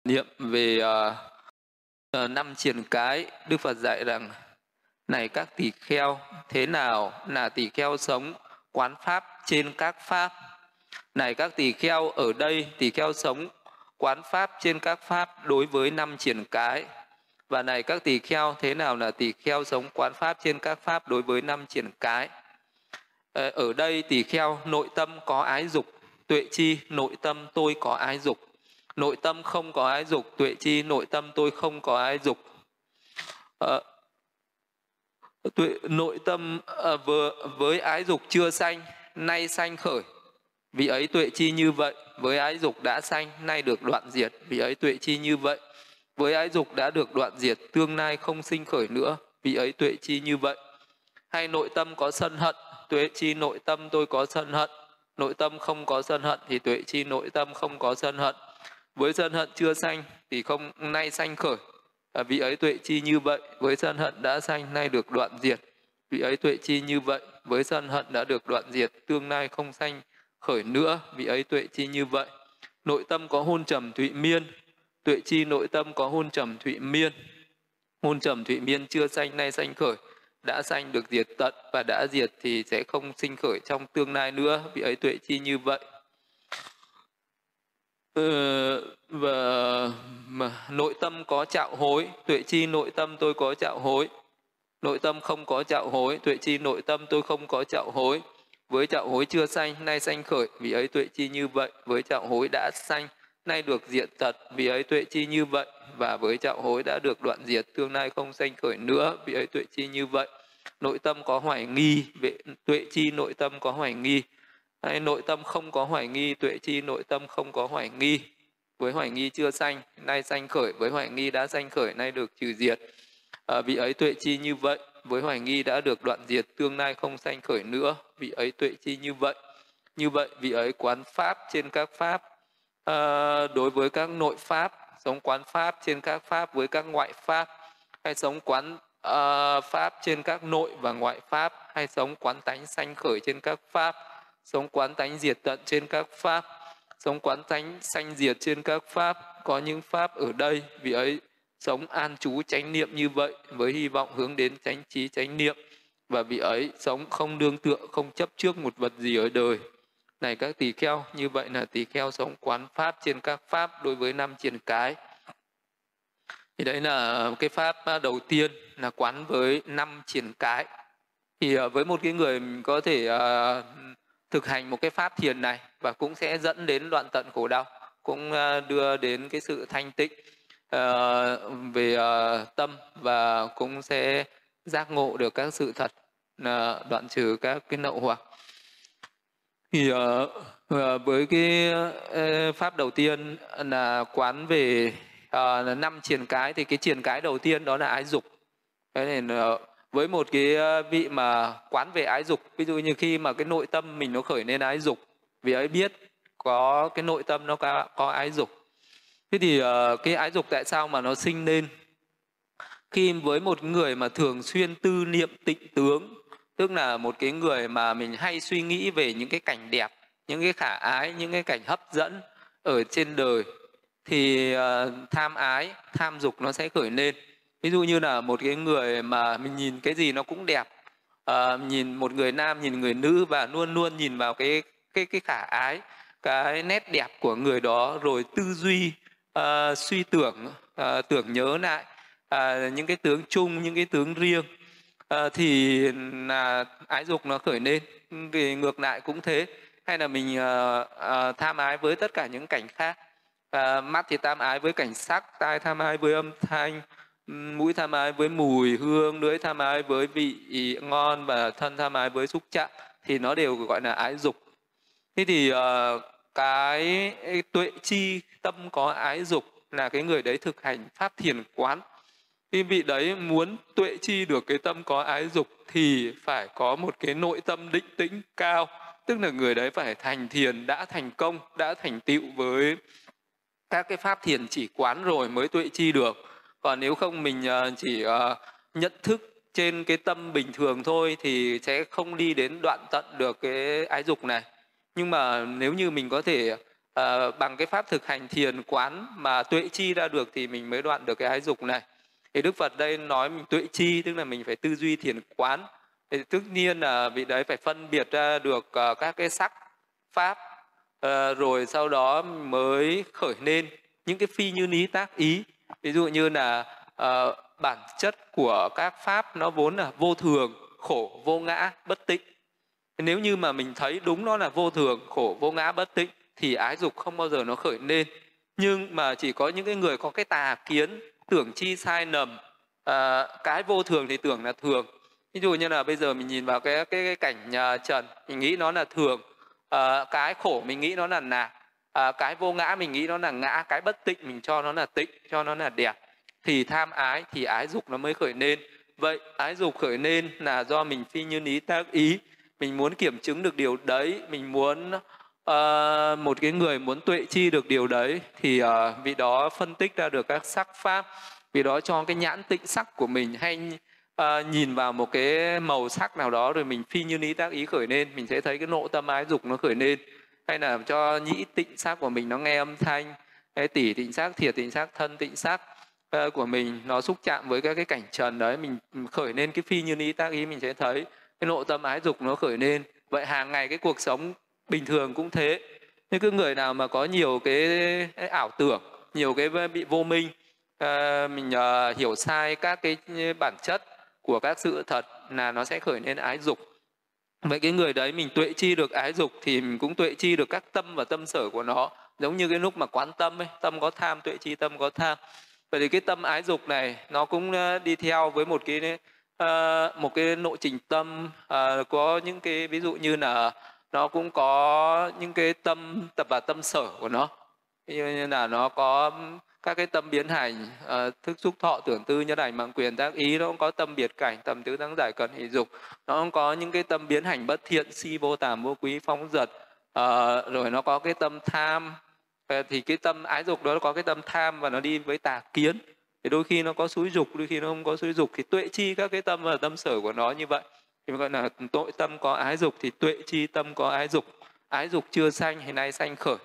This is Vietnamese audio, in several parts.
Niệm về năm triền cái, Đức Phật dạy rằng: này các tỳ kheo, thế nào là tỳ kheo sống quán pháp trên các pháp? Này các tỳ kheo, ở đây tỳ kheo sống quán pháp trên các pháp đối với năm triền cái. Và này các tỳ kheo, thế nào là tỳ kheo sống quán pháp trên các pháp đối với năm triền cái? Ở đây tỳ kheo nội tâm có ái dục, tuệ chi nội tâm tôi có ái dục. Nội tâm không có ái dục, tuệ chi nội tâm tôi không có ái dục. Nội tâm với ái dục chưa sanh, nay sanh khởi, vì ấy tuệ chi như vậy. Với ái dục đã sanh, nay được đoạn diệt, vì ấy tuệ chi như vậy. Với ái dục đã được đoạn diệt, tương lai không sinh khởi nữa, vì ấy tuệ chi như vậy. Hay nội tâm có sân hận, tuệ chi nội tâm tôi có sân hận. Nội tâm không có sân hận thì tuệ chi nội tâm không có sân hận. Với sân hận chưa sanh thì không nay sanh khởi, vì ấy tuệ chi như vậy. Với sân hận đã sanh, nay được đoạn diệt, vì ấy tuệ chi như vậy. Với sân hận đã được đoạn diệt, tương lai không sanh khởi nữa, vì ấy tuệ chi như vậy. Nội tâm có hôn trầm thụy miên, tuệ chi nội tâm có hôn trầm thụy miên. Hôn trầm thụy miên chưa sanh, nay sanh khởi, đã sanh được diệt tận, và đã diệt thì sẽ không sinh khởi trong tương lai nữa, vì ấy tuệ chi như vậy. Và nội tâm có trạo hối, tuệ chi nội tâm tôi có trạo hối. Nội tâm không có trạo hối, tuệ chi nội tâm tôi không có trạo hối. Với trạo hối chưa sanh, nay sanh khởi, vì ấy tuệ chi như vậy. Với trạo hối đã sanh, nay được diệt tật, vì ấy tuệ chi như vậy. Và với trạo hối đã được đoạn diệt, tương lai không sanh khởi nữa, vì ấy tuệ chi như vậy. Nội tâm có hoài nghi, tuệ chi nội tâm có hoài nghi. Hay nội tâm không có hoài nghi, tuệ chi nội tâm không có hoài nghi. Với hoài nghi chưa sanh, nay sanh khởi. Với hoài nghi đã sanh khởi, nay được trừ diệt, vì ấy tuệ chi như vậy. Với hoài nghi đã được đoạn diệt, tương lai không sanh khởi nữa, vì ấy tuệ chi như vậy. Như vậy, vì ấy quán pháp trên các pháp đối với các nội pháp, sống quán pháp trên các pháp với các ngoại pháp, hay sống quán pháp trên các nội và ngoại pháp, hay sống quán tánh sanh khởi trên các pháp, sống quán tánh diệt tận trên các pháp, sống quán tánh sanh diệt trên các pháp. Có những pháp ở đây, vì ấy sống an trú chánh niệm như vậy, với hy vọng hướng đến chánh trí chánh niệm. Và vì ấy sống không đương tựa, không chấp trước một vật gì ở đời. Này các tỳ kheo, như vậy là tỳ kheo sống quán pháp trên các pháp đối với năm triền cái. Thì đấy là cái pháp đầu tiên, là quán với năm triền cái. Thì với một cái người có thể thực hành một cái pháp thiền này, và cũng sẽ dẫn đến đoạn tận khổ đau, cũng đưa đến cái sự thanh tịnh về tâm, và cũng sẽ giác ngộ được các sự thật, đoạn trừ các cái nậu hoặc. Thì với cái pháp đầu tiên là quán về năm triền cái, thì cái triền cái đầu tiên đó là ái dục. Thế nên với một cái vị mà quán về ái dục, ví dụ như khi mà cái nội tâm mình nó khởi lên ái dục, vì ấy biết có cái nội tâm nó có ái dục. Thế thì cái ái dục tại sao mà nó sinh lên? Khi với một người mà thường xuyên tư niệm tịnh tướng, tức là một cái người mà mình hay suy nghĩ về những cái cảnh đẹp, những cái khả ái, những cái cảnh hấp dẫn ở trên đời, thì tham ái, tham dục nó sẽ khởi lên. Ví dụ như là một cái người mà mình nhìn cái gì nó cũng đẹp, nhìn một người nam, nhìn người nữ, và luôn luôn nhìn vào cái khả ái, cái nét đẹp của người đó, rồi tư duy, suy tưởng, tưởng nhớ lại những cái tướng chung, những cái tướng riêng, thì là ái dục nó khởi lên. Thì ngược lại cũng thế. Hay là mình tham ái với tất cả những cảnh khác. Mắt thì tham ái với cảnh sắc, tai tham ái với âm thanh, mũi tham ái với mùi hương, lưỡi tham ái với vị ngon, và thân tham ái với xúc chạm, thì nó đều gọi là ái dục. Thế thì cái tuệ chi tâm có ái dục là cái người đấy thực hành pháp thiền quán. Cái vị đấy muốn tuệ chi được cái tâm có ái dục thì phải có một cái nội tâm định tĩnh cao, tức là người đấy phải thành thiền, đã thành công, đã thành tựu với các cái pháp thiền chỉ quán rồi mới tuệ chi được. Còn nếu không mình chỉ nhận thức trên cái tâm bình thường thôi thì sẽ không đi đến đoạn tận được cái ái dục này. Nhưng mà nếu như mình có thể bằng cái pháp thực hành thiền quán mà tuệ chi ra được thì mình mới đoạn được cái ái dục này. Thì Đức Phật đây nói mình tuệ chi, tức là mình phải tư duy thiền quán. Thì tất nhiên là vị đấy phải phân biệt ra được các cái sắc pháp, rồi sau đó mới khởi lên những cái phi như lý tác ý. Ví dụ như là bản chất của các pháp nó vốn là vô thường, khổ, vô ngã, bất tịnh. Nếu như mà mình thấy đúng nó là vô thường, khổ, vô ngã, bất tịnh thì ái dục không bao giờ nó khởi lên. Nhưng mà chỉ có những cái người có cái tà kiến, tưởng chi sai lầm, cái vô thường thì tưởng là thường. Ví dụ như là bây giờ mình nhìn vào cái cảnh trần, mình nghĩ nó là thường, cái khổ mình nghĩ nó là lạc, cái vô ngã mình nghĩ nó là ngã, cái bất tịnh mình cho nó là tịnh, cho nó là đẹp, thì tham ái, thì ái dục nó mới khởi lên. Vậy ái dục khởi lên là do mình phi như lý tác ý. Mình muốn kiểm chứng được điều đấy, mình muốn một cái người muốn tuệ chi được điều đấy thì vị đó phân tích ra được các sắc pháp, vì đó cho cái nhãn tịnh sắc của mình, hay nhìn vào một cái màu sắc nào đó rồi mình phi như lý tác ý khởi lên, mình sẽ thấy cái nội tâm ái dục nó khởi lên. Hay là cho nhĩ tịnh sắc của mình nó nghe âm thanh, cái tỷ tịnh sắc, thiệt tịnh sắc, thân tịnh sắc của mình nó xúc chạm với các cái cảnh trần đấy, mình khởi lên cái phi như lý tác ý, mình sẽ thấy cái nội tâm ái dục nó khởi lên. Vậy hàng ngày cái cuộc sống bình thường cũng thế. Nhưng cái người nào mà có nhiều cái ảo tưởng, nhiều cái bị vô minh, mình hiểu sai các cái bản chất của các sự thật là nó sẽ khởi lên ái dục. Vậy cái người đấy mình tuệ chi được ái dục thì mình cũng tuệ chi được các tâm và tâm sở của nó. Giống như cái lúc mà quán tâm ấy, tâm có tham, tuệ chi tâm có tham. Vậy thì cái tâm ái dục này nó cũng đi theo với một cái nội trình tâm, có những cái ví dụ như là nó cũng có những cái tâm tập và tâm sở của nó. Ví dụ như là nó có các cái tâm biến hành, thức xúc thọ tưởng tư nhân hành mạng quyền tác ý, nó cũng có tâm biệt cảnh, tầm tứ thắng giải cận hỷ dục, nó cũng có những cái tâm biến hành bất thiện, si vô tàm vô quý phóng dật, rồi nó có cái tâm tham. Thì cái tâm ái dục đó có cái tâm tham và nó đi với tà kiến, thì đôi khi nó có xúi dục, đôi khi nó không có xúi dục, thì tuệ chi các cái tâm và tâm sở của nó như vậy thì gọi là tội tâm có ái dục, thì tuệ chi tâm có ái dục. Ái dục chưa sanh hay nay sanh khởi.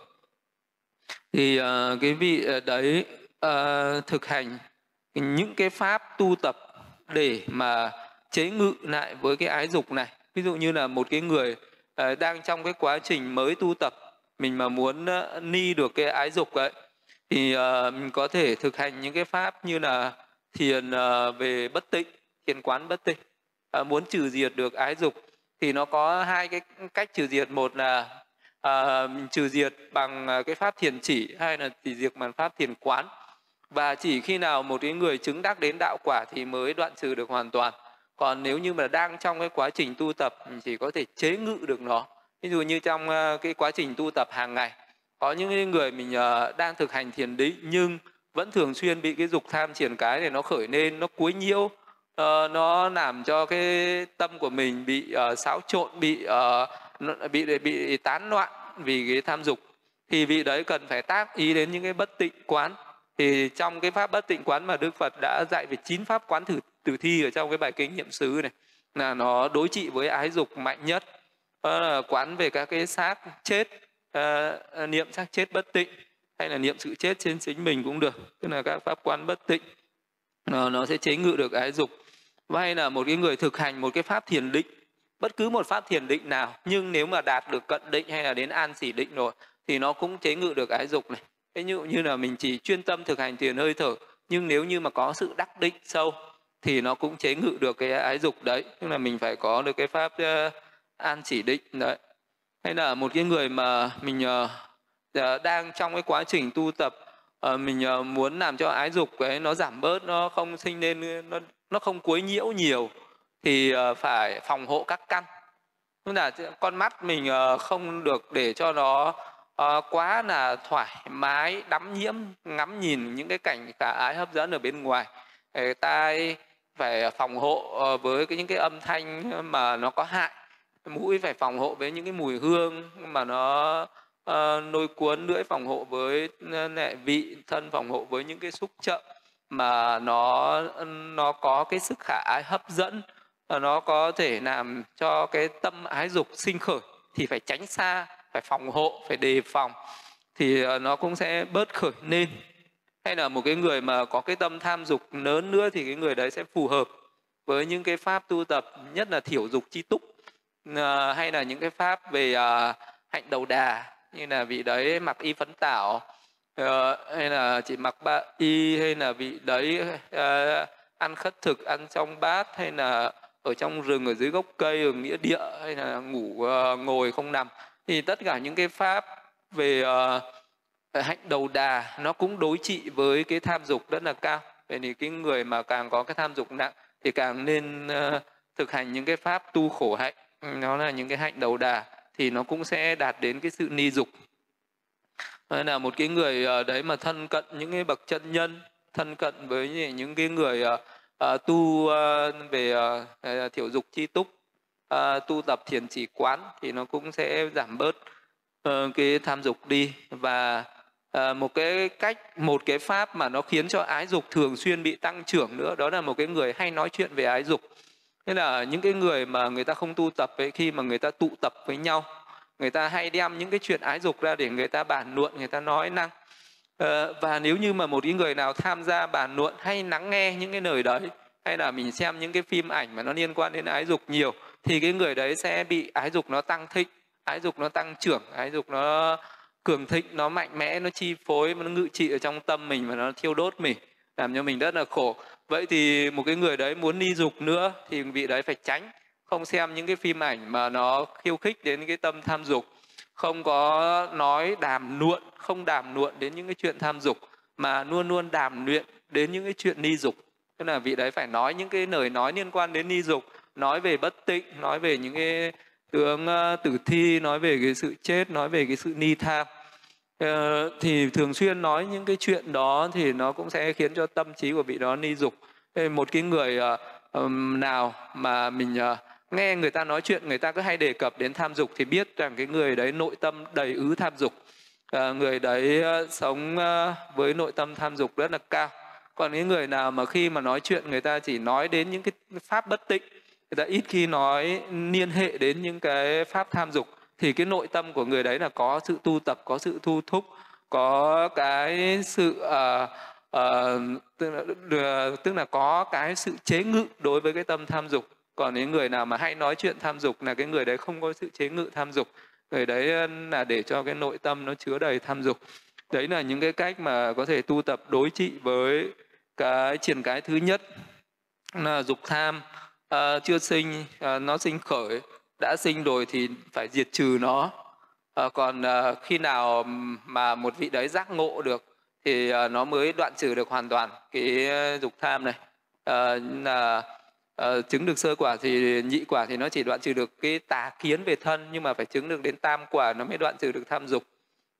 Thì cái vị đấy thực hành những cái pháp tu tập để mà chế ngự lại với cái ái dục này. Ví dụ như là một cái người đang trong cái quá trình mới tu tập, mình mà muốn ni được cái ái dục ấy thì mình có thể thực hành những cái pháp như là thiền về bất tịnh, thiền quán bất tịnh. Muốn trừ diệt được ái dục thì nó có hai cái cách trừ diệt. Một là mình trừ diệt bằng cái pháp thiền chỉ, hay là trừ diệt bằng pháp thiền quán. Và chỉ khi nào một cái người chứng đắc đến đạo quả thì mới đoạn trừ được hoàn toàn. Còn nếu như mà đang trong cái quá trình tu tập, mình chỉ có thể chế ngự được nó. Ví dụ như trong cái quá trình tu tập hàng ngày, có những người mình đang thực hành thiền định nhưng vẫn thường xuyên bị cái dục tham triển cái này nó khởi lên, nó quấy nhiễu, nó làm cho cái tâm của mình bị xáo trộn, bị tán loạn vì cái tham dục. Thì vị đấy cần phải tác ý đến những cái bất tịnh quán. Thì trong cái pháp bất tịnh quán mà Đức Phật đã dạy về 9 pháp quán tử thi ở trong cái bài kinh Niệm xứ này, là nó đối trị với ái dục mạnh nhất. Đó là quán về các cái xác chết, niệm xác chết bất tịnh, hay là niệm sự chết trên chính mình cũng được, tức là các pháp quán bất tịnh, nó sẽ chế ngự được ái dục. Hay là một cái người thực hành một cái pháp thiền định, bất cứ một pháp thiền định nào, nhưng nếu mà đạt được cận định hay là đến an xỉ định rồi thì nó cũng chế ngự được ái dục này. Ví dụ như là mình chỉ chuyên tâm thực hành thiền hơi thở, nhưng nếu như mà có sự đắc định sâu thì nó cũng chế ngự được cái ái dục đấy, tức là mình phải có được cái pháp an chỉ định đấy. Hay là một cái người mà mình đang trong cái quá trình tu tập, mình muốn làm cho ái dục ấy nó giảm bớt, nó không sinh lên, nó không quấy nhiễu nhiều, thì phải phòng hộ các căn. Tức là con mắt mình không được để cho nó quá là thoải mái, đắm nhiễm ngắm nhìn những cái cảnh khả ái hấp dẫn ở bên ngoài. Tai phải phòng hộ với những cái âm thanh mà nó có hại. Mũi phải phòng hộ với những cái mùi hương mà nó lôi cuốn. Lưỡi phòng hộ với nệ vị. Thân phòng hộ với những cái xúc chậm mà nó có cái sức khả ái hấp dẫn, nó có thể làm cho cái tâm ái dục sinh khởi, thì phải tránh xa, phải phòng hộ, phải đề phòng. thì nó cũng sẽ bớt khởi lên. Hay là một cái người mà có cái tâm tham dục lớn nữa thì cái người đấy sẽ phù hợp với những cái pháp tu tập, nhất là thiểu dục chi túc, hay là những cái pháp về hạnh đầu đà, như là vị đấy mặc y phấn tảo, hay là chỉ mặc ba y, hay là vị đấy ăn khất thực, ăn trong bát, hay là ở trong rừng, ở dưới gốc cây, ở nghĩa địa, hay là ngủ ngồi không nằm. Thì tất cả những cái pháp về hạnh đầu đà nó cũng đối trị với cái tham dục rất là cao. Vậy thì cái người mà càng có cái tham dục nặng thì càng nên thực hành những cái pháp tu khổ hạnh, nó là những cái hạnh đầu đà, thì nó cũng sẽ đạt đến cái sự ni dục. Hay là một cái người đấy mà thân cận những cái bậc chân nhân, thân cận với những cái người tu về thiểu dục chi túc, tu tập thiền chỉ quán, thì nó cũng sẽ giảm bớt cái tham dục đi. Và một cái pháp mà nó khiến cho ái dục thường xuyên bị tăng trưởng nữa, đó là một cái người hay nói chuyện về ái dục. Thế là những cái người mà người ta không tu tập ấy, khi mà người ta tụ tập với nhau, người ta hay đem những cái chuyện ái dục ra để người ta bàn luận, người ta nói năng. Và nếu như mà một cái người nào tham gia bàn luận hay lắng nghe những cái lời đấy, hay là mình xem những cái phim ảnh mà nó liên quan đến ái dục nhiều, thì cái người đấy sẽ bị ái dục nó tăng thịnh, ái dục nó tăng trưởng, ái dục nó cường thịnh, nó mạnh mẽ, nó chi phối, nó ngự trị ở trong tâm mình và nó thiêu đốt mình, làm cho mình rất là khổ. Vậy thì một cái người đấy muốn ni dục nữa thì vị đấy phải tránh, không xem những cái phim ảnh mà nó khiêu khích đến cái tâm tham dục, không có nói đàm luận, không đàm luận đến những cái chuyện tham dục, mà luôn luôn đàm luyện đến những cái chuyện ni dục. Tức là vị đấy phải nói những cái lời nói liên quan đến ni dục, nói về bất tịnh, nói về những cái tướng tử thi, nói về cái sự chết, nói về cái sự ni tham. Thì thường xuyên nói những cái chuyện đó thì nó cũng sẽ khiến cho tâm trí của vị đó ni dục. Một cái người nào mà mình nghe người ta nói chuyện, người ta cứ hay đề cập đến tham dục thì biết rằng cái người đấy nội tâm đầy ứ tham dục. Người đấy sống với nội tâm tham dục rất là cao. Còn cái người nào mà khi mà nói chuyện người ta chỉ nói đến những cái pháp bất tịnh, người ta ít khi nói liên hệ đến những cái pháp tham dục, thì cái nội tâm của người đấy là có sự tu tập, có sự thu thúc, có cái sự tức là có cái sự chế ngự đối với cái tâm tham dục. Còn những người nào mà hay nói chuyện tham dục là cái người đấy không có sự chế ngự tham dục, người đấy là để cho cái nội tâm nó chứa đầy tham dục. Đấy là những cái cách mà có thể tu tập đối trị với cái triển cái thứ nhất là dục tham chưa sinh, nó sinh khởi, đã sinh rồi thì phải diệt trừ nó. Còn khi nào mà một vị đấy giác ngộ được thì nó mới đoạn trừ được hoàn toàn cái dục tham này. Là chứng được sơ quả thì nhị quả thì nó chỉ đoạn trừ được cái tà kiến về thân, nhưng mà phải chứng được đến tam quả nó mới đoạn trừ được tham dục.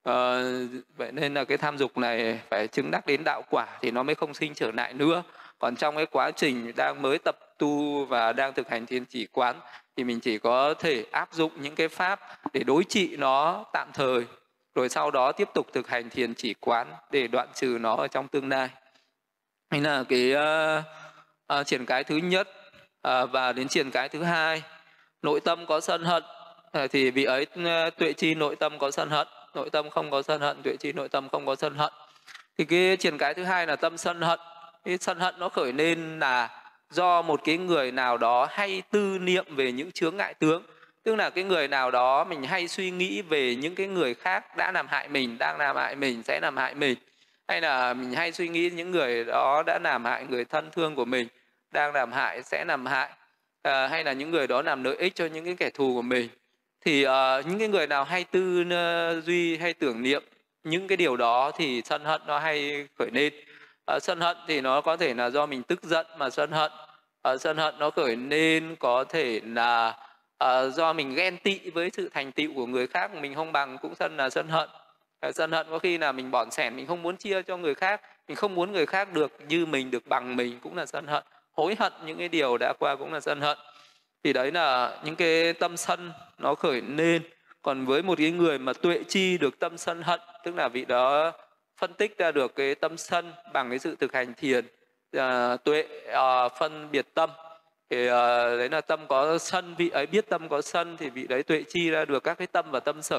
Vậy nên là cái tham dục này phải chứng đắc đến đạo quả thì nó mới không sinh trở lại nữa. Còn trong cái quá trình đang mới tập tu và đang thực hành thiền chỉ quán thì mình chỉ có thể áp dụng những cái pháp để đối trị nó tạm thời, rồi sau đó tiếp tục thực hành thiền chỉ quán để đoạn trừ nó ở trong tương lai. Đây là cái triển cái thứ nhất. Và đến triển cái thứ hai, nội tâm có sân hận thì vị ấy tuệ chi nội tâm có sân hận, nội tâm không có sân hận, tuệ chi nội tâm không có sân hận. Thì cái triển cái thứ hai là tâm sân hận. Cái sân hận nó khởi lên là do một cái người nào đó hay tư niệm về những chướng ngại tướng. Tức là cái người nào đó mình hay suy nghĩ về những cái người khác đã làm hại mình, đang làm hại mình, sẽ làm hại mình. Hay là mình hay suy nghĩ những người đó đã làm hại người thân thương của mình, đang làm hại, sẽ làm hại. Hay là những người đó làm lợi ích cho những cái kẻ thù của mình. Thì những cái người nào hay tư duy hay tưởng niệm những cái điều đó thì sân hận nó hay khởi lên. Sân hận thì nó có thể là do mình tức giận mà sân hận. Sân hận nó khởi lên có thể là do mình ghen tị với sự thành tựu của người khác, mình không bằng cũng là sân hận. Sân hận có khi là mình bỏn sẻn, mình không muốn chia cho người khác, mình không muốn người khác được như mình, được bằng mình, cũng là sân hận. Hối hận những cái điều đã qua cũng là sân hận. Thì đấy là những cái tâm sân nó khởi lên. Còn với một cái người mà tuệ chi được tâm sân hận, tức là vị đó phân tích ra được cái tâm sân bằng cái sự thực hành thiền, tuệ phân biệt tâm. Thì đấy là tâm có sân, vị ấy biết tâm có sân thì vị đấy tuệ chi ra được các cái tâm và tâm sở.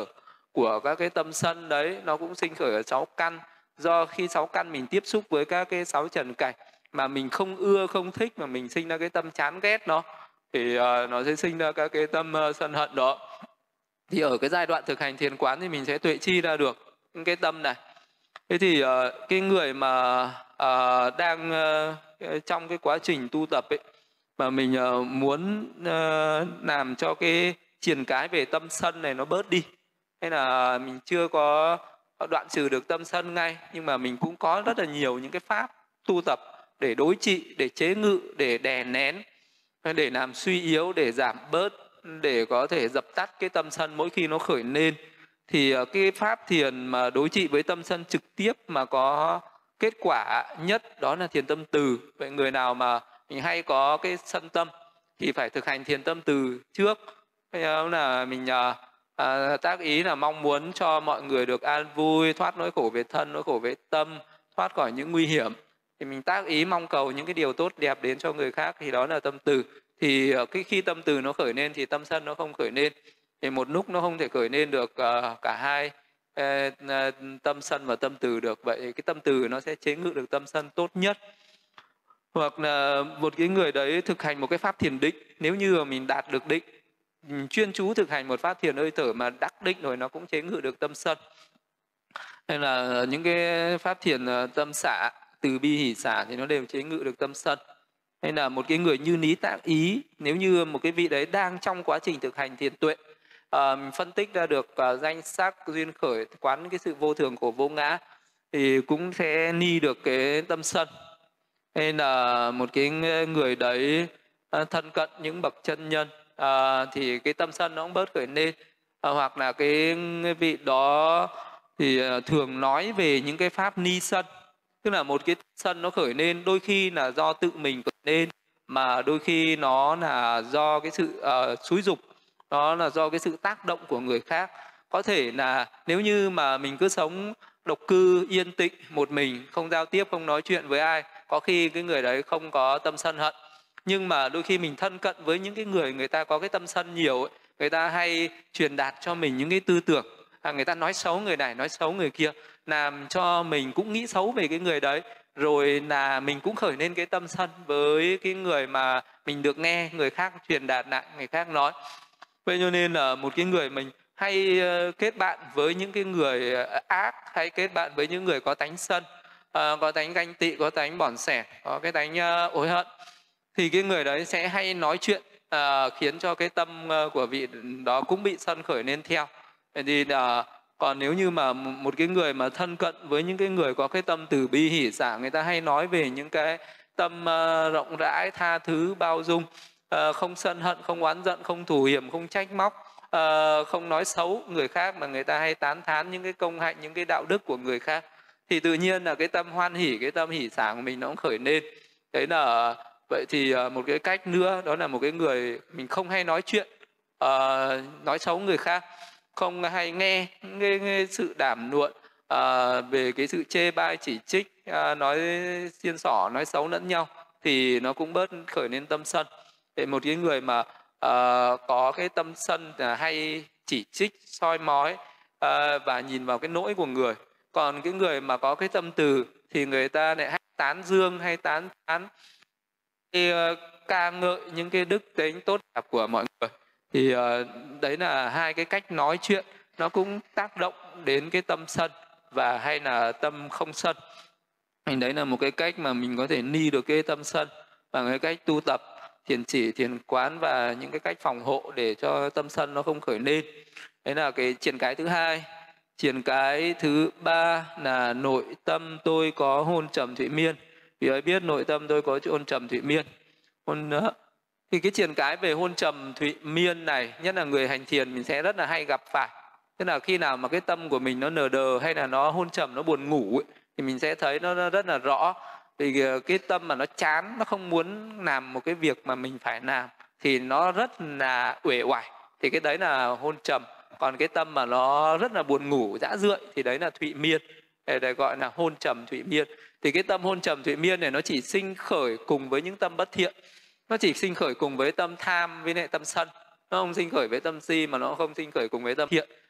của các cái tâm sân đấy nó cũng sinh khởi ở 6 căn. Do khi 6 căn mình tiếp xúc với các cái 6 trần cảnh mà mình không ưa không thích, mà mình sinh ra cái tâm chán ghét nó, thì nó sẽ sinh ra các cái tâm sân hận đó. Thì ở cái giai đoạn thực hành thiền quán thì mình sẽ tuệ chi ra được những cái tâm này. Thế thì cái người mà đang trong cái quá trình tu tập ấy, mà mình muốn làm cho cái triền cái về tâm sân này nó bớt đi, hay là mình chưa có đoạn trừ được tâm sân ngay, nhưng mà mình cũng có rất là nhiều những cái pháp tu tập để đối trị, để chế ngự, để đè nén, để làm suy yếu, để giảm bớt, để có thể dập tắt cái tâm sân mỗi khi nó khởi lên. Thì cái pháp thiền mà đối trị với tâm sân trực tiếp mà có kết quả nhất đó là thiền tâm từ. Vậy người nào mà mình hay có cái sân tâm thì phải thực hành thiền tâm từ trước. Là mình tác ý là mong muốn cho mọi người được an vui, thoát nỗi khổ về thân, nỗi khổ về tâm, thoát khỏi những nguy hiểm. Thì mình tác ý mong cầu những cái điều tốt đẹp đến cho người khác, thì đó là tâm từ. Thì cái khi tâm từ nó khởi lên thì tâm sân nó không khởi lên. Thì một lúc nó không thể khởi lên được cả hai tâm sân và tâm từ được. Vậy cái tâm từ nó sẽ chế ngự được tâm sân tốt nhất. Hoặc là một cái người đấy thực hành một cái pháp thiền định, nếu như mà mình đạt được định, chuyên chú thực hành một pháp thiền hơi thở mà đắc định rồi, nó cũng chế ngự được tâm sân. Hay là những cái pháp thiền tâm xả, từ bi hỷ xả thì nó đều chế ngự được tâm sân. Hay là một cái người như lý tác ý, nếu như một cái vị đấy đang trong quá trình thực hành thiền tuệ, mình phân tích ra được danh sắc duyên khởi, quán cái sự vô thường của vô ngã, thì cũng sẽ ni được cái tâm sân. Hay là một cái người đấy thân cận những bậc chân nhân, thì cái tâm sân nó cũng bớt khởi lên. Hoặc là cái vị đó thì thường nói về những cái pháp ni sân, tức là một cái sân nó khởi lên đôi khi là do tự mình khởi lên, mà đôi khi nó là do cái sự xúi dục, nó là do cái sự tác động của người khác. Có thể là nếu như mà mình cứ sống độc cư yên tĩnh một mình, không giao tiếp, không nói chuyện với ai, có khi cái người đấy không có tâm sân hận. Nhưng mà đôi khi mình thân cận với những cái người ta có cái tâm sân nhiều ấy, người ta hay truyền đạt cho mình những cái tư tưởng, người ta nói xấu người này, nói xấu người kia, làm cho mình cũng nghĩ xấu về cái người đấy, rồi là mình cũng khởi lên cái tâm sân với cái người mà mình được nghe người khác truyền đạt lại, người khác nói. Vậy cho nên là một cái người mình hay kết bạn với những cái người ác, hay kết bạn với những người có tánh sân, có tánh ganh tị, có tánh bỏn sẻn, có cái tánh ối hận, thì cái người đấy sẽ hay nói chuyện khiến cho cái tâm của vị đó cũng bị sân khởi lên theo. Thì còn nếu như mà một cái người mà thân cận với những cái người có cái tâm từ bi hỷ xả, người ta hay nói về những cái tâm rộng rãi, tha thứ, bao dung, không sân hận, không oán giận, không thù hiểm, không trách móc, không nói xấu người khác, mà người ta hay tán thán những cái công hạnh, những cái đạo đức của người khác, thì tự nhiên là cái tâm hoan hỷ, cái tâm hỷ xả của mình nó cũng khởi lên. Đấy là vậy. Thì một cái cách nữa đó là một cái người mình không hay nói chuyện nói xấu người khác, không hay nghe sự đàm luận về cái sự chê bai chỉ trích, nói xiên xỏ, nói xấu lẫn nhau, thì nó cũng bớt khởi lên tâm sân. Để một cái người mà có cái tâm sân là hay chỉ trích, soi mói và nhìn vào cái lỗi của người. Còn cái người mà có cái tâm từ thì người ta lại hay tán dương, hay tán thán, ca ngợi những cái đức tính tốt đẹp của mọi người. Thì đấy là hai cái cách nói chuyện, nó cũng tác động đến cái tâm sân và hay là tâm không sân. Thì đấy là một cái cách mà mình có thể ni được cái tâm sân bằng cái cách tu tập thiền chỉ, thiền quán và những cái cách phòng hộ để cho tâm sân nó không khởi lên. Đấy là cái triển cái thứ hai. Triển cái thứ ba là nội tâm tôi có hôn trầm thụy miên. Vì ấy biết nội tâm tôi có hôn trầm thụy miên. Thì cái triển cái về hôn trầm thụy miên này, nhất là người hành thiền mình sẽ rất là hay gặp phải. Tức là khi nào mà cái tâm của mình nó nờ đờ hay là nó hôn trầm, nó buồn ngủ ấy, thì mình sẽ thấy nó rất là rõ. Vì cái tâm mà nó chán, nó không muốn làm một cái việc mà mình phải làm, thì nó rất là uể oải, thì cái đấy là hôn trầm. Còn cái tâm mà nó rất là buồn ngủ, dã rượi, thì đấy là thụy miên, để gọi là hôn trầm thụy miên. Thì cái tâm hôn trầm thụy miên này nó chỉ sinh khởi cùng với những tâm bất thiện, nó chỉ sinh khởi cùng với tâm tham với lại tâm sân, nó không sinh khởi với tâm si, mà nó không sinh khởi cùng với tâm thiện.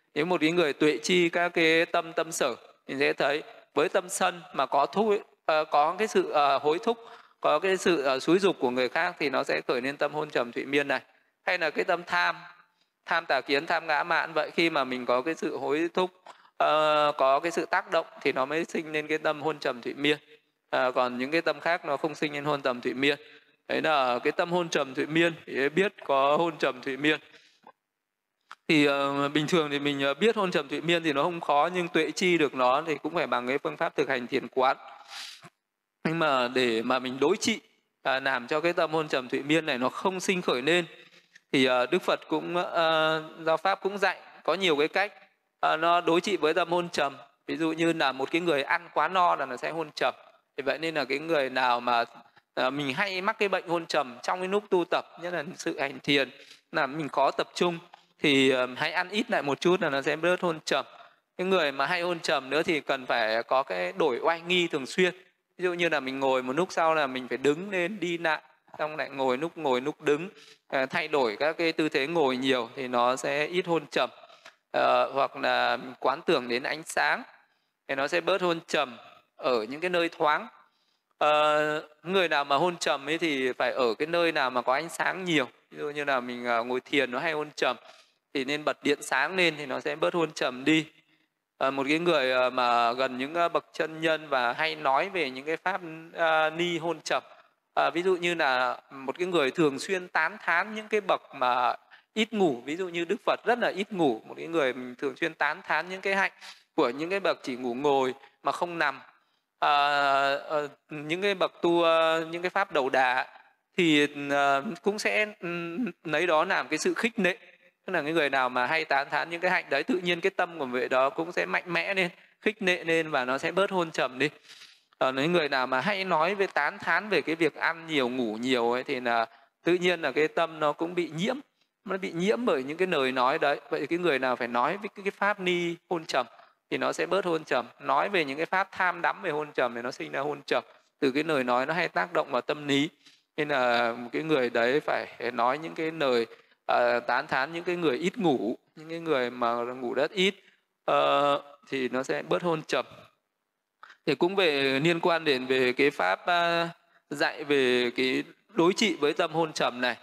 Nếu một cái người tuệ chi các cái tâm sở thì sẽ thấy với tâm sân mà có cái sự hối thúc, có cái sự xúi dục của người khác thì nó sẽ khởi lên tâm hôn trầm thụy miên này. Hay là cái tâm tham tà kiến, tham ngã mạn vậy, khi mà mình có cái sự hối thúc, có cái sự tác động thì nó mới sinh lên cái tâm hôn trầm thụy miên. Còn những cái tâm khác nó không sinh lên hôn trầm thụy miên. Đấy là cái tâm hôn trầm thụy miên thì biết có hôn trầm thụy miên. Thì bình thường thì mình biết hôn trầm thụy miên thì nó không khó, nhưng tuệ chi được nó thì cũng phải bằng cái phương pháp thực hành thiền quán. Nhưng mà để mà mình đối trị làm cho cái tâm hôn trầm thụy miên này nó không sinh khởi lên thì Đức Phật cũng giáo pháp cũng dạy có nhiều cái cách nó đối trị với tâm hôn trầm. Ví dụ như là một cái người ăn quá no là nó sẽ hôn trầm. Thì vậy nên là cái người nào mà mình hay mắc cái bệnh hôn trầm trong cái lúc tu tập, nhất là sự hành thiền, là mình khó tập trung, thì hãy ăn ít lại một chút là nó sẽ bớt hôn trầm. Cái người mà hay hôn trầm nữa thì cần phải có cái đổi oai nghi thường xuyên. Ví dụ như là mình ngồi một lúc sau là mình phải đứng lên đi lại, xong lại ngồi lúc đứng, thay đổi các cái tư thế ngồi nhiều thì nó sẽ ít hôn trầm. Hoặc là quán tưởng đến ánh sáng thì nó sẽ bớt hôn trầm ở những cái nơi thoáng. Người nào mà hôn trầm ấy thì phải ở cái nơi nào mà có ánh sáng nhiều. Ví dụ như là mình ngồi thiền nó hay hôn trầm thì nên bật điện sáng lên thì nó sẽ bớt hôn trầm đi. Một cái người mà gần những bậc chân nhân và hay nói về những cái pháp ni hôn trầm, ví dụ như là một cái người thường xuyên tán thán những cái bậc mà ít ngủ, ví dụ như Đức Phật rất là ít ngủ, một cái người mình thường xuyên tán thán những cái hạnh của những cái bậc chỉ ngủ ngồi mà không nằm, những cái bậc tu những cái pháp đầu đà, thì cũng sẽ lấy đó làm cái sự khích lệ. Tức là cái người nào mà hay tán thán những cái hạnh đấy, tự nhiên cái tâm của người đó cũng sẽ mạnh mẽ lên, khích lệ lên và nó sẽ bớt hôn trầm đi. Những người nào mà hay nói về tán thán về cái việc ăn nhiều ngủ nhiều ấy thì là tự nhiên là cái tâm nó cũng bị nhiễm, nó bị nhiễm bởi những cái lời nói đấy. Vậy cái người nào phải nói với cái pháp ni hôn trầm thì nó sẽ bớt hôn trầm. Nói về những cái pháp tham đắm về hôn trầm thì nó sinh ra hôn trầm từ cái lời nói nó hay tác động vào tâm lý. Nên là một cái người đấy phải nói những cái lời tán thán những cái người ít ngủ, những cái người mà ngủ rất ít, thì nó sẽ bớt hôn trầm. Thì cũng liên quan đến về cái pháp dạy về cái đối trị với tâm hôn trầm này.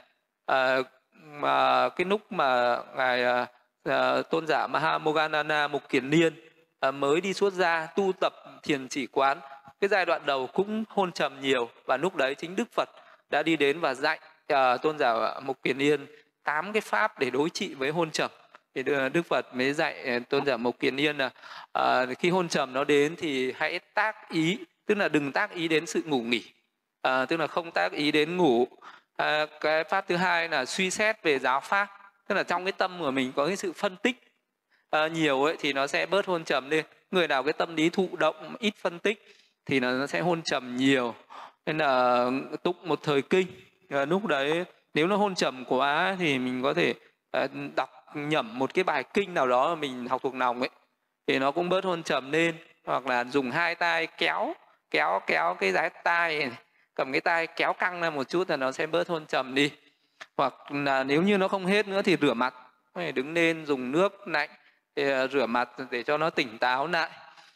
Mà cái lúc mà ngài tôn giả Mahamoggallana Mục Kiền Liên mới đi xuất gia tu tập thiền chỉ quán, cái giai đoạn đầu cũng hôn trầm nhiều, và lúc đấy chính Đức Phật đã đi đến và dạy tôn giả Mục Kiền Liên 8 cái pháp để đối trị với hôn trầm. Thì Đức Phật mới dạy tôn giả Mục Kiền Liên là khi hôn trầm nó đến thì hãy tác ý, tức là đừng tác ý đến sự ngủ nghỉ, tức là không tác ý đến ngủ. Cái pháp thứ hai là suy xét về giáo pháp, tức là trong cái tâm của mình có cái sự phân tích nhiều ấy thì nó sẽ bớt hôn trầm đi. Người nào cái tâm lý thụ động ít phân tích thì nó sẽ hôn trầm nhiều. Nên là tụng một thời kinh, lúc đấy nếu nó hôn trầm quá thì mình có thể đọc nhẩm một cái bài kinh nào đó mà mình học thuộc lòng ấy thì nó cũng bớt hôn trầm lên. Hoặc là dùng hai tay kéo cái dái tai này, cầm cái tay kéo căng ra một chút là nó sẽ bớt hôn trầm đi. Hoặc là nếu như nó không hết nữa thì rửa mặt, đứng lên dùng nước lạnh để rửa mặt để cho nó tỉnh táo lại.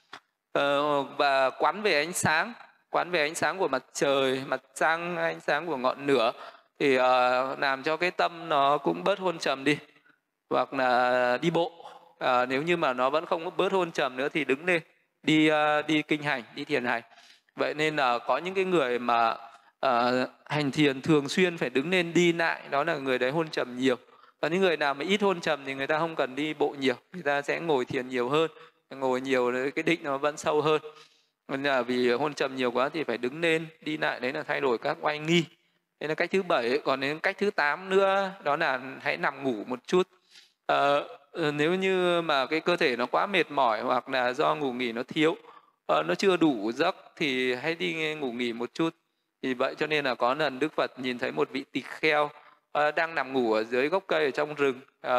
Và quán về ánh sáng của mặt trời, mặt trăng, ánh sáng của ngọn lửa thì làm cho cái tâm nó cũng bớt hôn trầm đi. Hoặc là đi bộ, nếu như mà nó vẫn không bớt hôn trầm nữa thì đứng lên đi kinh hành, đi thiền hành. Vậy nên là có những cái người mà hành thiền thường xuyên phải đứng lên đi lại, đó là người đấy hôn trầm nhiều. Và những người nào mà ít hôn trầm thì người ta không cần đi bộ nhiều, người ta sẽ ngồi thiền nhiều hơn. Ngồi nhiều cái định nó vẫn sâu hơn. Nên là vì hôn trầm nhiều quá thì phải đứng lên đi lại, đấy là thay đổi các oai nghi. Đấy là cách thứ 7. Còn đến cách thứ 8 nữa, đó là hãy nằm ngủ một chút. Nếu như mà cái cơ thể nó quá mệt mỏi hoặc là do ngủ nghỉ nó thiếu, nó chưa đủ giấc thì hãy đi ngủ nghỉ một chút. Thì vậy cho nên là có lần Đức Phật nhìn thấy một vị tỳ kheo đang nằm ngủ ở dưới gốc cây ở trong rừng,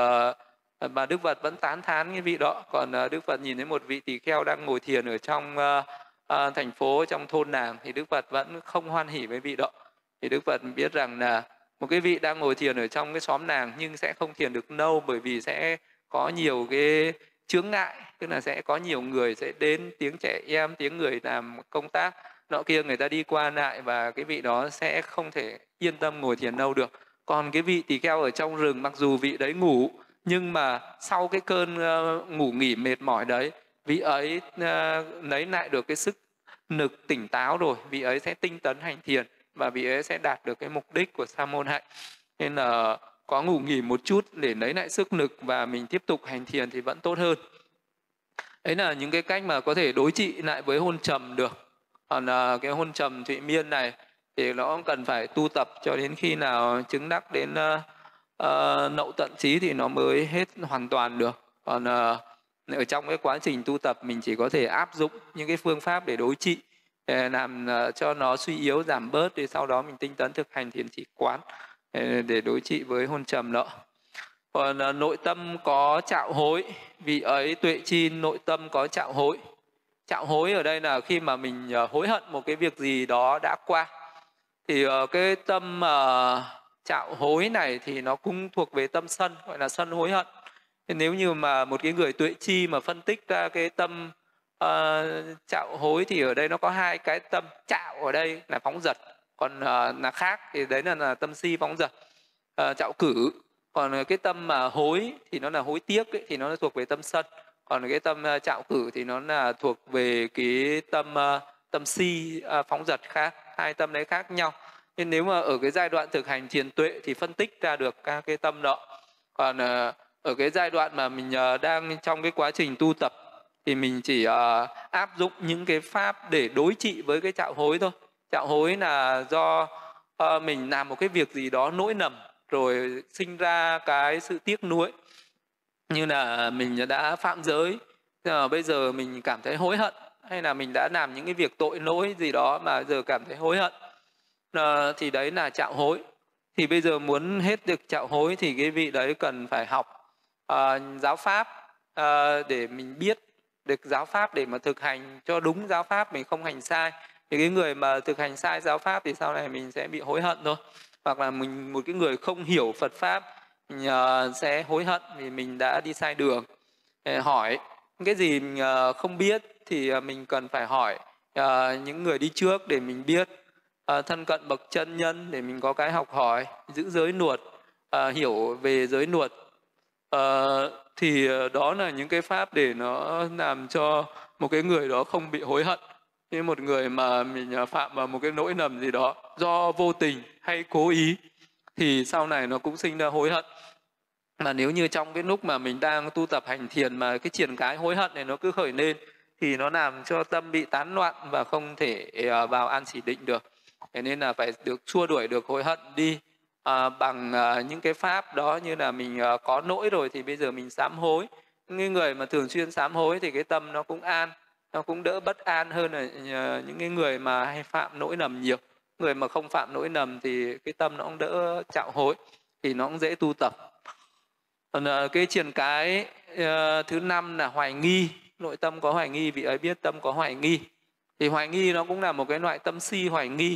mà Đức Phật vẫn tán thán cái vị đó. Còn Đức Phật nhìn thấy một vị tỳ kheo đang ngồi thiền ở trong thành phố, trong thôn làng, thì Đức Phật vẫn không hoan hỉ với vị đó. Thì Đức Phật biết rằng là một cái vị đang ngồi thiền ở trong cái xóm làng nhưng sẽ không thiền được lâu, bởi vì sẽ có nhiều cái chướng ngại, tức là sẽ có nhiều người sẽ đến, tiếng trẻ em, tiếng người làm công tác nọ kia, người ta đi qua lại và cái vị đó sẽ không thể yên tâm ngồi thiền lâu được. Còn cái vị tỳ kheo ở trong rừng, mặc dù vị đấy ngủ, nhưng mà sau cái cơn ngủ nghỉ mệt mỏi đấy, vị ấy lấy lại được cái sức nực tỉnh táo rồi, vị ấy sẽ tinh tấn hành thiền và vị ấy sẽ đạt được cái mục đích của sa môn hạnh. Nên là có ngủ nghỉ một chút để lấy lại sức lực và mình tiếp tục hành thiền thì vẫn tốt hơn. Đấy là những cái cách mà có thể đối trị lại với hôn trầm được. Còn cái hôn trầm thụy miên này thì nó cần phải tu tập cho đến khi nào chứng đắc đến nậu tận trí thì nó mới hết hoàn toàn được. Còn ở trong cái quá trình tu tập mình chỉ có thể áp dụng những cái phương pháp để đối trị, để làm cho nó suy yếu giảm bớt, thì sau đó mình tinh tấn thực hành thiền chỉ quán để đối trị với hôn trầm đó. Còn nội tâm có trạo hối, vì ấy tuệ chi nội tâm có trạo hối. Trạo hối ở đây là khi mà mình hối hận một cái việc gì đó đã qua, thì cái tâm trạo hối này thì nó cũng thuộc về tâm sân, gọi là sân hối hận. Thế nếu như mà một cái người tuệ chi mà phân tích ra cái tâm trạo hối thì ở đây nó có hai cái tâm. Trạo ở đây là phóng dật, còn là khác thì đấy là tâm si phóng dật, trạo cử. Còn cái tâm mà hối thì nó là hối tiếc ấy, thì nó thuộc về tâm sân. Còn cái tâm trạo cử thì nó là thuộc về cái tâm si phóng dật khác. Hai tâm đấy khác nhau. Nên nếu mà ở cái giai đoạn thực hành thiền tuệ thì phân tích ra được các cái tâm đó. Còn ở cái giai đoạn mà mình đang trong cái quá trình tu tập thì mình chỉ áp dụng những cái pháp để đối trị với cái trạo hối thôi. Trạo hối là do mình làm một cái việc gì đó lỗi lầm rồi sinh ra cái sự tiếc nuối, như là mình đã phạm giới, bây giờ mình cảm thấy hối hận, hay là mình đã làm những cái việc tội lỗi gì đó mà giờ cảm thấy hối hận, thì đấy là trạo hối. Thì bây giờ muốn hết được trạo hối thì cái vị đấy cần phải học giáo pháp để mình biết được giáo pháp để mà thực hành cho đúng giáo pháp, mình không hành sai. Thì cái người mà thực hành sai giáo pháp thì sau này mình sẽ bị hối hận thôi. Hoặc là mình một cái người không hiểu Phật pháp, mình sẽ hối hận vì mình đã đi sai đường. Hỏi cái gì mình không biết thì mình cần phải hỏi những người đi trước để mình biết, thân cận bậc chân nhân để mình có cái học hỏi, giữ giới luật, hiểu về giới luật. Thì đó là những cái pháp để nó làm cho một cái người đó không bị hối hận. Như một người mà mình phạm vào một cái lỗi lầm gì đó do vô tình hay cố ý thì sau này nó cũng sinh ra hối hận. Mà nếu như trong cái lúc mà mình đang tu tập hành thiền mà cái triển cái hối hận này nó cứ khởi lên thì nó làm cho tâm bị tán loạn và không thể vào an chỉ định được. Thế nên là phải được xua đuổi được hối hận đi bằng những cái pháp đó, như là mình có lỗi rồi thì bây giờ mình sám hối. Những người mà thường xuyên sám hối thì cái tâm nó cũng an, nó cũng đỡ bất an hơn là những cái người mà hay phạm lỗi lầm nhiều. Người mà không phạm lỗi lầm thì cái tâm nó cũng đỡ trạo hối, thì nó cũng dễ tu tập. Còn cái triển cái thứ 5 là hoài nghi. Nội tâm có hoài nghi, vị ấy biết tâm có hoài nghi. Thì hoài nghi nó cũng là một cái loại tâm si hoài nghi.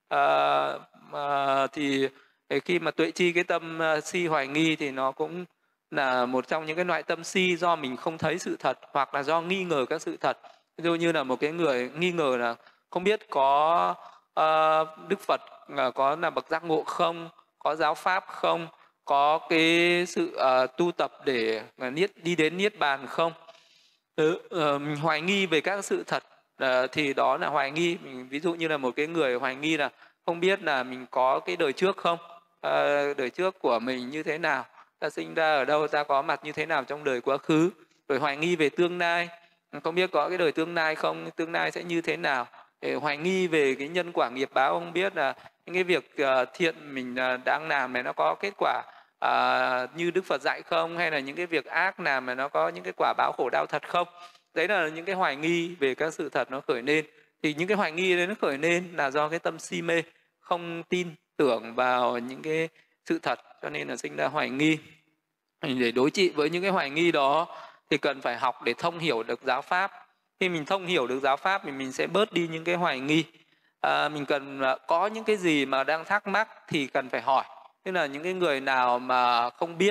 Thì khi mà tuệ chi cái tâm si hoài nghi thì nó cũng là một trong những cái loại tâm si do mình không thấy sự thật, hoặc là do nghi ngờ các sự thật. Ví dụ như là một cái người nghi ngờ là không biết có Đức Phật có là bậc giác ngộ không, có giáo pháp không, có cái sự tu tập để đi đến niết bàn không. Mình hoài nghi về các sự thật thì đó là hoài nghi. Ví dụ như là một cái người hoài nghi là không biết là mình có cái đời trước không, đời trước của mình như thế nào, ta sinh ra ở đâu, ta có mặt như thế nào trong đời quá khứ. Rồi hoài nghi về tương lai, không biết có cái đời tương lai không, tương lai sẽ như thế nào. Để hoài nghi về cái nhân quả nghiệp báo, không biết là những cái việc thiện mình đang làm này nó có kết quả như Đức Phật dạy không, hay là những cái việc ác làm mà nó có những cái quả báo khổ đau thật không. Đấy là những cái hoài nghi về các sự thật nó khởi lên. Thì những cái hoài nghi đấy nó khởi lên là do cái tâm si mê, không tin tưởng vào những cái sự thật, cho nên là sinh ra hoài nghi. Để đối trị với những cái hoài nghi đó thì cần phải học để thông hiểu được giáo pháp. Khi mình thông hiểu được giáo pháp thì mình sẽ bớt đi những cái hoài nghi. Mình cần có những cái gì mà đang thắc mắc thì cần phải hỏi. Tức là những cái người nào mà không biết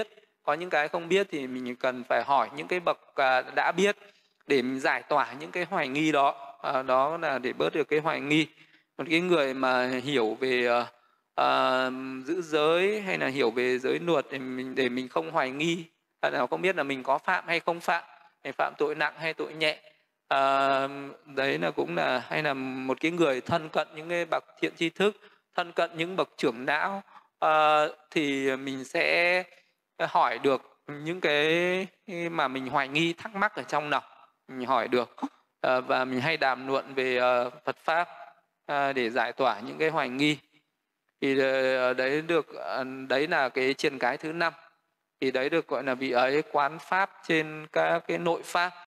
có những cái không biết thì mình cần phải hỏi những cái bậc đã biết để mình giải tỏa những cái hoài nghi đó. Đó là để bớt được cái hoài nghi. Còn cái người mà hiểu về giữ giới hay là hiểu về giới luật để mình không hoài nghi, nào không biết là mình có phạm hay không phạm, hay phạm tội nặng hay tội nhẹ. Đấy là cũng là, hay là một cái người thân cận những cái bậc thiện tri thức, thân cận những bậc trưởng lão, thì mình sẽ hỏi được những cái mà mình hoài nghi thắc mắc ở trong lòng, mình hỏi được. Và mình hay đàm luận về Phật pháp để giải tỏa những cái hoài nghi. Thì đấy là cái triền cái thứ 5. Thì đấy được gọi là vị ấy quán pháp trên các cái nội pháp.